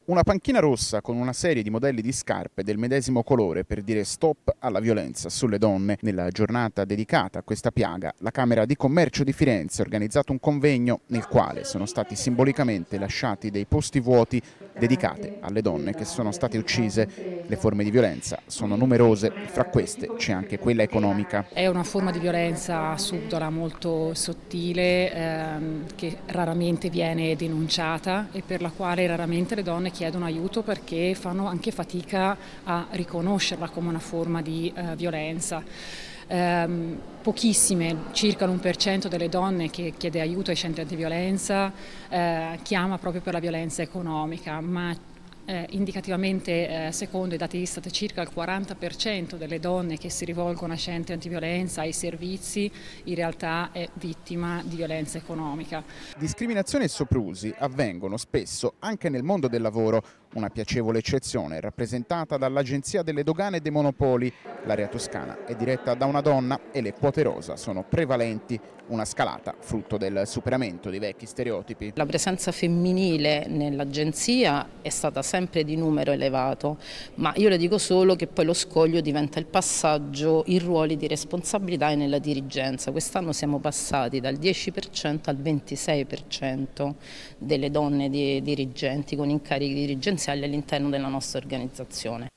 Una panchina rossa con una serie di modelli di scarpe del medesimo colore per dire stop alla violenza sulle donne. Nella giornata dedicata a questa piaga, la Camera di Commercio di Firenze ha organizzato un convegno nel quale sono stati simbolicamente lasciati dei posti vuoti dedicati alle donne che sono state uccise. Le forme di violenza sono numerose, fra queste c'è anche quella economica. È una forma di violenza subdola molto sottile che raramente viene denunciata e per la quale raramente le donne chiedono aiuto perché fanno anche fatica a riconoscerla come una forma di violenza. Pochissime, circa l'1% delle donne che chiede aiuto ai centri antiviolenza chiama proprio per la violenza economica, ma indicativamente, secondo i dati Istat, circa il 40% delle donne che si rivolgono ai centri antiviolenza, ai servizi, in realtà è vittima di violenza economica. Discriminazione e soprusi avvengono spesso anche nel mondo del lavoro. Una piacevole eccezione rappresentata dall'Agenzia delle Dogane e dei Monopoli. L'area toscana è diretta da una donna e le quote rosa sono prevalenti, una scalata frutto del superamento di vecchi stereotipi. La presenza femminile nell'agenzia è stata sempre di numero elevato, ma io le dico solo che poi lo scoglio diventa il passaggio in ruoli di responsabilità e nella dirigenza. Quest'anno siamo passati dal 10% al 26% delle donne dirigenti con incarichi dirigenziali all'interno della nostra organizzazione.